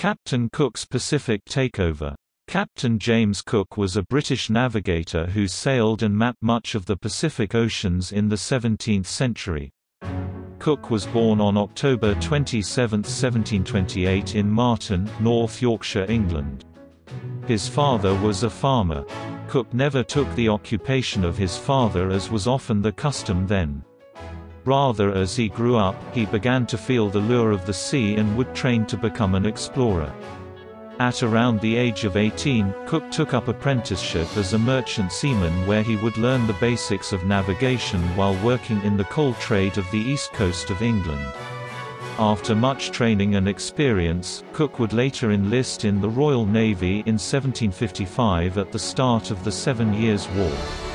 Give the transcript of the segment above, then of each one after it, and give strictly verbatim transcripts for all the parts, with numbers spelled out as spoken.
Captain Cook's Pacific Takeover. Captain James Cook was a British navigator who sailed and mapped much of the Pacific Oceans in the seventeenth century. Cook was born on October twenty-seventh seventeen twenty-eight in Marton, North Yorkshire, England. His father was a farmer. Cook never took the occupation of his father as was often the custom then. Rather, as he grew up, he began to feel the lure of the sea and would train to become an explorer. At around the age of eighteen, Cook took up apprenticeship as a merchant seaman where he would learn the basics of navigation while working in the coal trade of the east coast of England. After much training and experience, Cook would later enlist in the Royal Navy in seventeen fifty-five at the start of the Seven Years' War.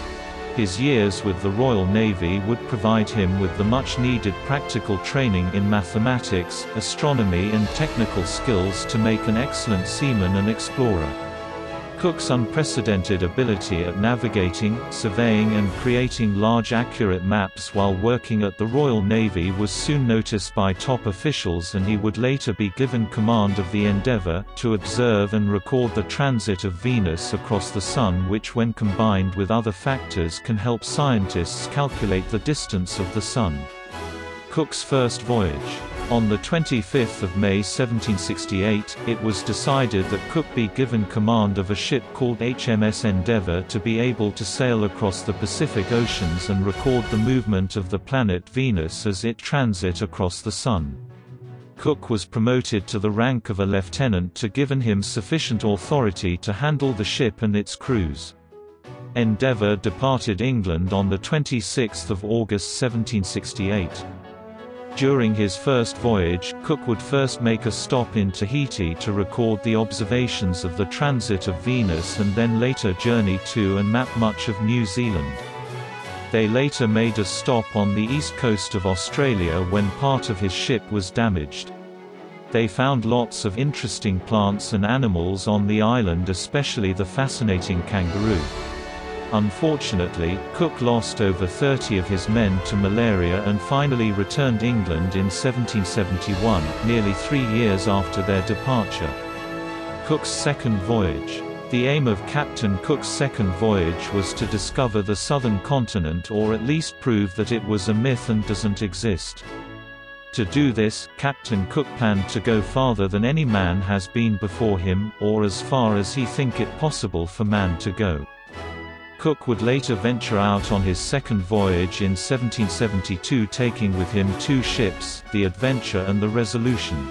His years with the Royal Navy would provide him with the much-needed practical training in mathematics, astronomy and technical skills to make an excellent seaman and explorer. Cook's unprecedented ability at navigating, surveying and creating large accurate maps while working at the Royal Navy was soon noticed by top officials, and he would later be given command of the Endeavour, to observe and record the transit of Venus across the Sun, which when combined with other factors can help scientists calculate the distance of the Sun. Cook's first voyage. On the twenty-fifth of May seventeen sixty-eight, it was decided that Cook be given command of a ship called H M S Endeavour to be able to sail across the Pacific Oceans and record the movement of the planet Venus as it transit across the Sun. Cook was promoted to the rank of a lieutenant to given him sufficient authority to handle the ship and its crews. Endeavour departed England on the twenty-sixth of August seventeen sixty-eight. During his first voyage, Cook would first make a stop in Tahiti to record the observations of the transit of Venus and then later journey to and map much of New Zealand. They later made a stop on the east coast of Australia when part of his ship was damaged. They found lots of interesting plants and animals on the island, especially the fascinating kangaroo. Unfortunately, Cook lost over thirty of his men to malaria and finally returned England in seventeen seventy-one, nearly three years after their departure. Cook's second voyage. The aim of Captain Cook's second voyage was to discover the southern continent, or at least prove that it was a myth and doesn't exist. To do this, Captain Cook planned to go farther than any man has been before him, or as far as he think it possible for man to go. Cook would later venture out on his second voyage in seventeen seventy-two, taking with him two ships, the Adventure and the Resolution.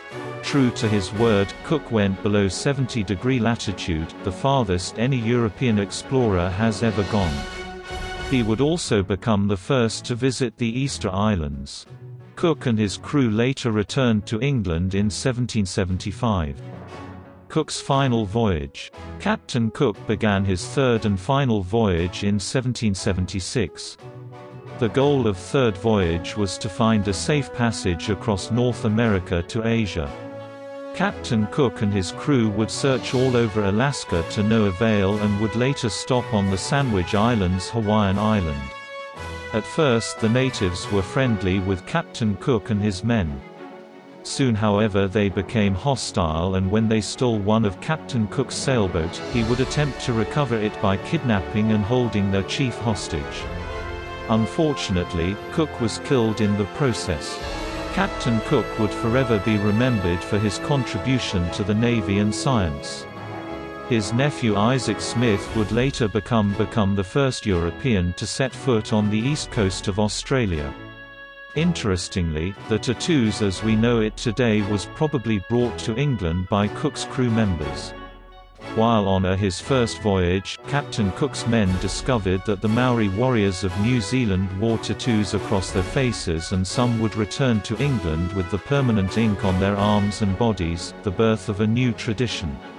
True to his word, Cook went below seventy degree latitude, the farthest any European explorer has ever gone. He would also become the first to visit the Easter Islands. Cook and his crew later returned to England in seventeen seventy-five. Cook's final voyage. Captain Cook began his third and final voyage in seventeen seventy-six. The goal of third voyage was to find a safe passage across North America to Asia. Captain Cook and his crew would search all over Alaska to no avail and would later stop on the Sandwich Islands, Hawaiian Island. At first the natives were friendly with Captain Cook and his men. Soon however they became hostile, and when they stole one of Captain Cook's sailboat, he would attempt to recover it by kidnapping and holding their chief hostage. Unfortunately, Cook was killed in the process. Captain Cook would forever be remembered for his contribution to the Navy and science. His nephew Isaac Smith would later become become the first European to set foot on the east coast of Australia. Interestingly, the tattoos as we know it today was probably brought to England by Cook's crew members. While on his first voyage, Captain Cook's men discovered that the Maori warriors of New Zealand wore tattoos across their faces, and some would return to England with the permanent ink on their arms and bodies, the birth of a new tradition.